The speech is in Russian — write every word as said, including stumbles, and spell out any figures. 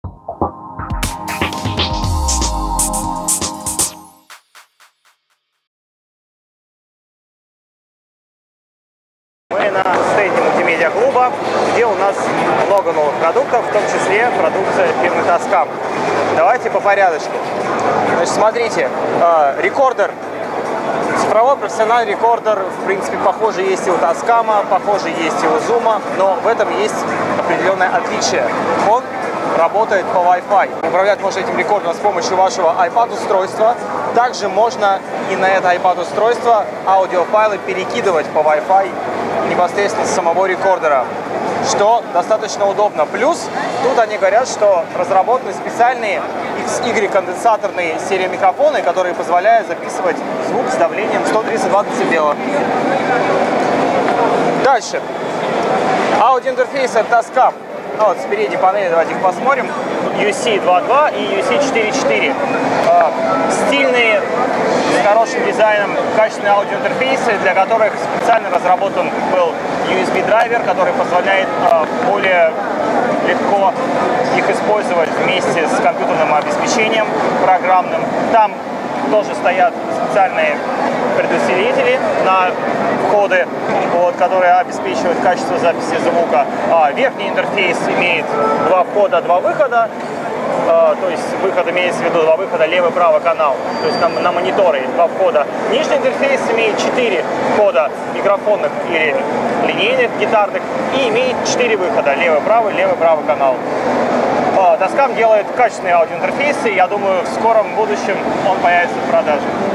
Мы на стенде мультимедиа-клуба, где у нас много новых продуктов, в том числе продукция фирмы Tascam. Давайте по порядочку. Значит, смотрите, э, рекордер, цифровой профессиональный рекордер, в принципе, похоже есть и у Tascam, похоже есть и у Zoom, но в этом есть определенное отличие. Он работает по Wi-Fi. Управлять можно этим рекордером с помощью вашего iPad-устройства. Также можно и на это iPad-устройство аудиофайлы перекидывать по Wi-Fi непосредственно с самого рекордера, что достаточно удобно. Плюс тут они говорят, что разработаны специальные икс игрек-конденсаторные стереомикрофоны, которые позволяют записывать звук с давлением сто тридцать два децибела. Дальше. Аудиоинтерфейс от Tascam. Ну, вот с передней панели давайте их посмотрим. ю си два точка два и ю си четыре точка четыре. Э, стильные, с хорошим дизайном, качественные аудиоинтерфейсы, для которых специально разработан был ю эс би-драйвер, который позволяет э, более легко их использовать вместе с компьютерным обеспечением программным. Там тоже стоят специальные предусилители на входы, вот, которые обеспечивают качество записи звука. А, верхний интерфейс имеет два входа, два выхода. А, то есть выход имеется в виду два выхода, левый, правый канал. То есть на, на мониторе два входа. Нижний интерфейс имеет четыре входа микрофонных или линейных, гитарных. И имеет четыре выхода, левый, правый, левый, правый канал. Tascam делает качественные аудиоинтерфейсы. Я думаю, в скором будущем он появится в продаже.